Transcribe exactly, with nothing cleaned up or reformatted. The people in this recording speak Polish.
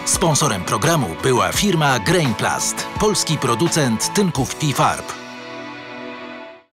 Sponsorem programu była firma Grainplast, polski producent tynków P-Farb.